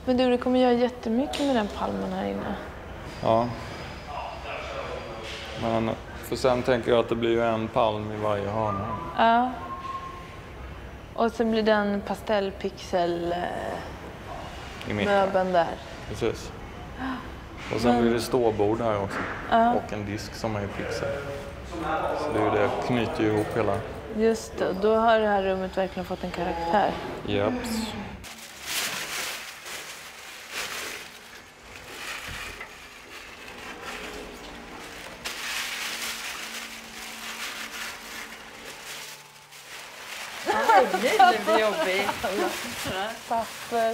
Men du, det kommer göra jättemycket med den palmen här inne. Ja. Men för sen tänker jag att det blir ju en palm i varje hörna. Ja. Och sen blir den pastellpixel I mitten. möbeln där. Precis. Och sen blir det ståbord här också. Ja. Och en disk som är i pixel. Så det är ju det, knyter ju ihop hela. Just det, då har det här rummet verkligen fått en karaktär. Japs. Nu blir det jobbigt. Papper.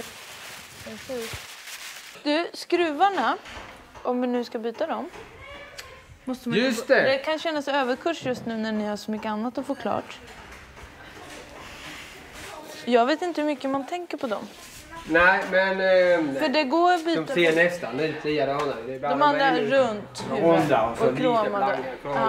Du, skruvarna, om vi nu ska byta dem. Måste man Just det. Det kan kännas överkurs just nu när ni har så mycket annat att få klart. Jag vet inte hur mycket man tänker på dem. Nej, men För det går att byta. de ser nästan ut likadana. De andra runt runda och så lite kromade. blanka Ja. kromade.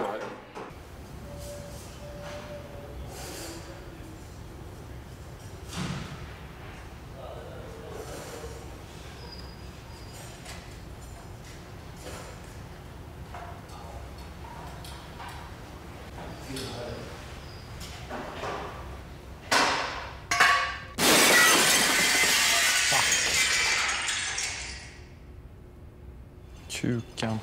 Kukan.